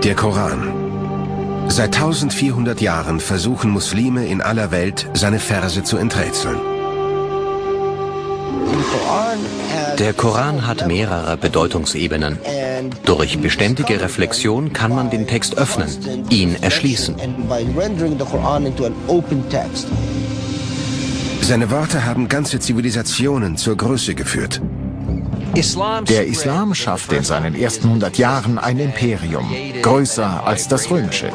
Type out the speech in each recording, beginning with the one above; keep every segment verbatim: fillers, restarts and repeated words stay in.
Der Koran. Seit eintausendvierhundert Jahren versuchen Muslime in aller Welt, seine Verse zu enträtseln. Der Koran hat mehrere Bedeutungsebenen. Durch beständige Reflexion kann man den Text öffnen, ihn erschließen. Seine Worte haben ganze Zivilisationen zur Größe geführt. Der Islam schaffte in seinen ersten hundert Jahren ein Imperium, größer als das römische.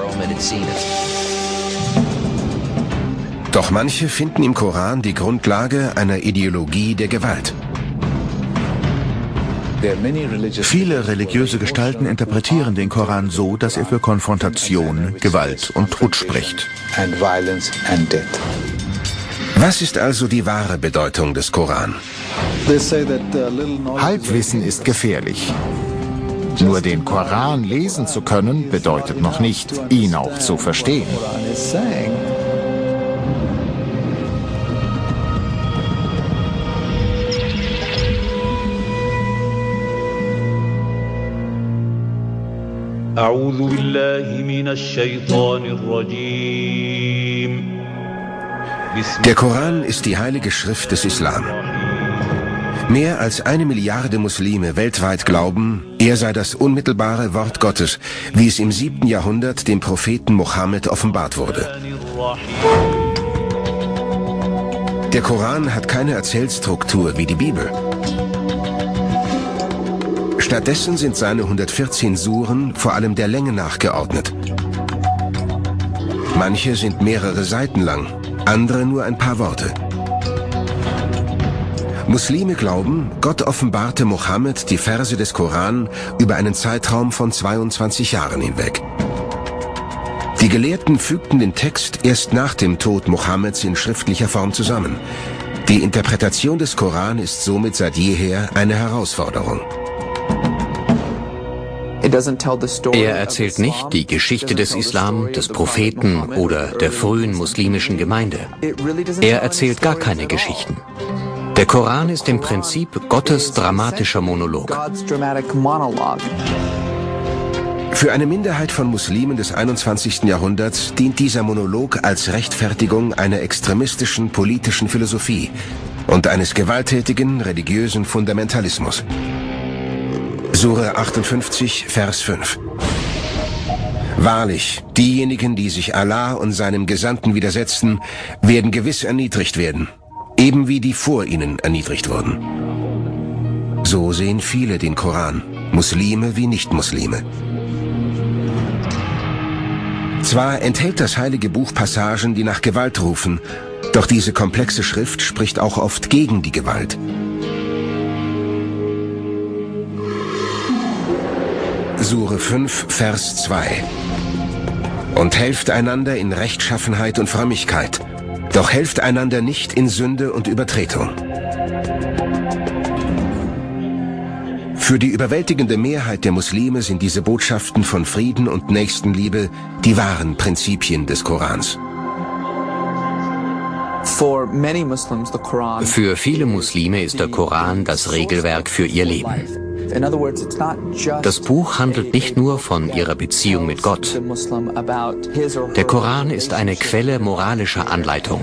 Doch manche finden im Koran die Grundlage einer Ideologie der Gewalt. Viele religiöse Gestalten interpretieren den Koran so, dass er für Konfrontation, Gewalt und Tod spricht. Was ist also die wahre Bedeutung des Koran? Halbwissen ist gefährlich. Nur den Koran lesen zu können, bedeutet noch nicht, ihn auch zu verstehen. أعوذ بالله من الشيطان الرجيم. Der Koran ist die heilige Schrift des Islam. Mehr als eine Milliarde Muslime weltweit glauben, er sei das unmittelbare Wort Gottes, wie es im siebten Jahrhundert dem Propheten Mohammed offenbart wurde. Der Koran hat keine Erzählstruktur wie die Bibel. Stattdessen sind seine hundertvierzehn Suren vor allem der Länge nach geordnet. Manche sind mehrere Seiten lang, andere nur ein paar Worte. Muslime glauben, Gott offenbarte Mohammed die Verse des Koran über einen Zeitraum von zweiundzwanzig Jahren hinweg. Die Gelehrten fügten den Text erst nach dem Tod Mohammeds in schriftlicher Form zusammen. Die Interpretation des Koran ist somit seit jeher eine Herausforderung. Er erzählt nicht die Geschichte des Islam, des Propheten oder der frühen muslimischen Gemeinde. Er erzählt gar keine Geschichten. Der Koran ist im Prinzip Gottes dramatischer Monolog. Für eine Minderheit von Muslimen des einundzwanzigsten Jahrhunderts dient dieser Monolog als Rechtfertigung einer extremistischen politischen Philosophie und eines gewalttätigen religiösen Fundamentalismus. Sure achtundfünfzig, Vers fünf. Wahrlich, diejenigen, die sich Allah und seinem Gesandten widersetzten, werden gewiss erniedrigt werden, eben wie die vor ihnen erniedrigt wurden. So sehen viele den Koran, Muslime wie Nicht-Muslime. Zwar enthält das heilige Buch Passagen, die nach Gewalt rufen, doch diese komplexe Schrift spricht auch oft gegen die Gewalt. Sure fünf, Vers zwei. Und helft einander in Rechtschaffenheit und Frömmigkeit, doch helft einander nicht in Sünde und Übertretung. Für die überwältigende Mehrheit der Muslime sind diese Botschaften von Frieden und Nächstenliebe die wahren Prinzipien des Korans. Für viele Muslime ist der Koran das Regelwerk für ihr Leben. Das Buch handelt nicht nur von ihrer Beziehung mit Gott. Der Koran ist eine Quelle moralischer Anleitung.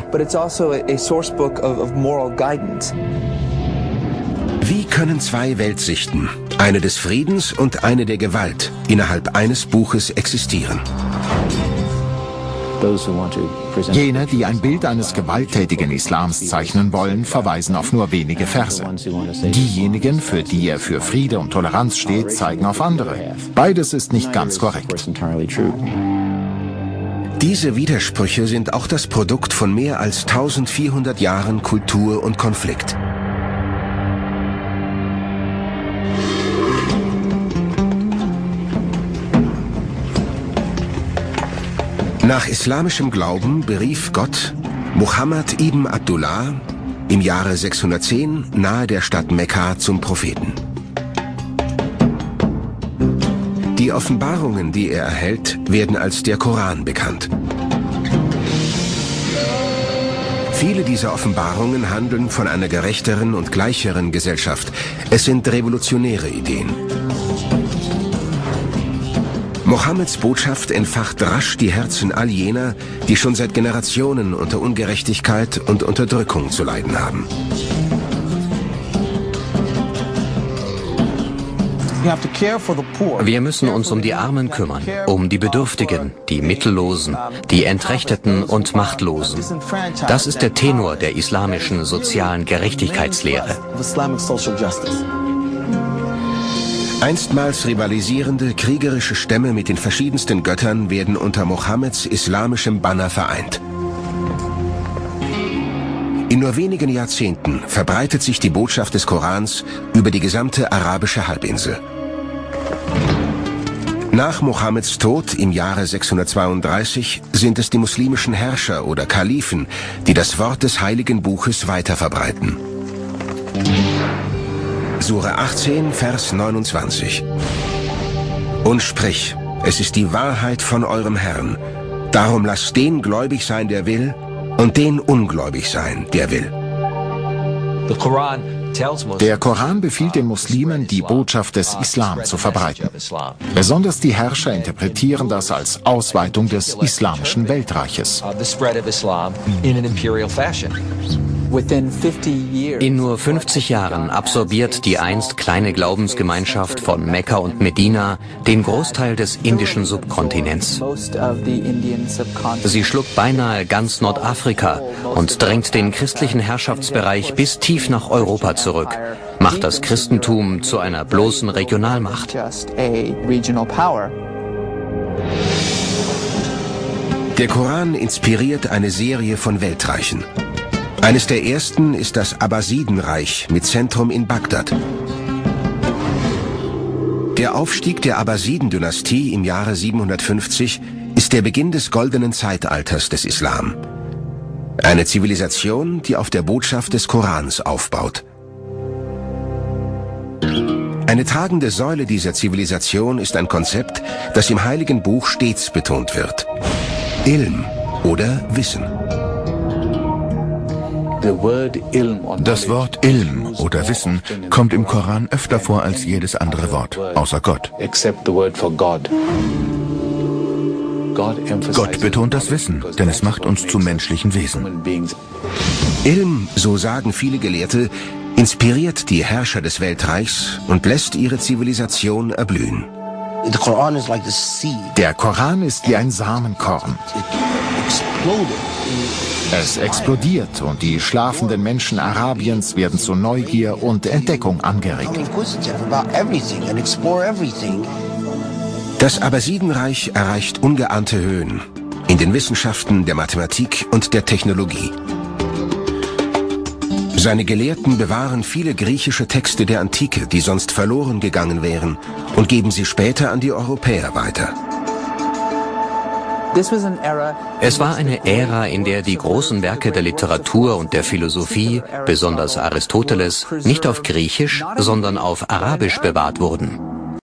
Wie können zwei Weltsichten, eine des Friedens und eine der Gewalt, innerhalb eines Buches existieren? Jene, die ein Bild eines gewalttätigen Islams zeichnen wollen, verweisen auf nur wenige Verse. Diejenigen, für die er für Friede und Toleranz steht, zeigen auf andere. Beides ist nicht ganz korrekt. Diese Widersprüche sind auch das Produkt von mehr als eintausendvierhundert Jahren Kultur und Konflikt. Nach islamischem Glauben berief Gott Muhammad ibn Abdullah im Jahre sechshundertzehn nahe der Stadt Mekka zum Propheten. Die Offenbarungen, die er erhält, werden als der Koran bekannt. Viele dieser Offenbarungen handeln von einer gerechteren und gleicheren Gesellschaft. Es sind revolutionäre Ideen. Mohammeds Botschaft entfacht rasch die Herzen all jener, die schon seit Generationen unter Ungerechtigkeit und Unterdrückung zu leiden haben. Wir müssen uns um die Armen kümmern, um die Bedürftigen, die Mittellosen, die Entrechteten und Machtlosen. Das ist der Tenor der islamischen sozialen Gerechtigkeitslehre. Einstmals rivalisierende, kriegerische Stämme mit den verschiedensten Göttern werden unter Mohammeds islamischem Banner vereint. In nur wenigen Jahrzehnten verbreitet sich die Botschaft des Korans über die gesamte arabische Halbinsel. Nach Mohammeds Tod im Jahre sechshundertzweiunddreißig sind es die muslimischen Herrscher oder Kalifen, die das Wort des heiligen Buches weiterverbreiten. Sure achtzehn, Vers neunundzwanzig. Und sprich, es ist die Wahrheit von eurem Herrn. Darum lasst den gläubig sein, der will, und den ungläubig sein, der will. Der Koran befiehlt den Muslimen, die Botschaft des Islam zu verbreiten. Besonders die Herrscher interpretieren das als Ausweitung des islamischen Weltreiches. In nur fünfzig Jahren absorbiert die einst kleine Glaubensgemeinschaft von Mekka und Medina den Großteil des indischen Subkontinents. Sie schluckt beinahe ganz Nordafrika und drängt den christlichen Herrschaftsbereich bis tief nach Europa zurück, macht das Christentum zu einer bloßen Regionalmacht. Der Koran inspiriert eine Serie von Weltreichen. Eines der ersten ist das Abbasidenreich mit Zentrum in Bagdad. Der Aufstieg der Abbasiden-Dynastie im Jahre siebenhundertfünfzig ist der Beginn des goldenen Zeitalters des Islam. Eine Zivilisation, die auf der Botschaft des Korans aufbaut. Eine tragende Säule dieser Zivilisation ist ein Konzept, das im Heiligen Buch stets betont wird. Ilm oder Wissen. Das Wort Ilm oder Wissen kommt im Koran öfter vor als jedes andere Wort, außer Gott. Gott betont das Wissen, denn es macht uns zu menschlichen Wesen. Ilm, so sagen viele Gelehrte, inspiriert die Herrscher des Weltreichs und lässt ihre Zivilisation erblühen. Der Koran ist wie ein Samenkorn. Es explodiert und die schlafenden Menschen Arabiens werden zu Neugier und Entdeckung angeregt. Das Abbasidenreich erreicht ungeahnte Höhen in den Wissenschaften der Mathematik und der Technologie. Seine Gelehrten bewahren viele griechische Texte der Antike, die sonst verloren gegangen wären, und geben sie später an die Europäer weiter. Es war eine Ära, in der die großen Werke der Literatur und der Philosophie, besonders Aristoteles, nicht auf Griechisch, sondern auf Arabisch bewahrt wurden.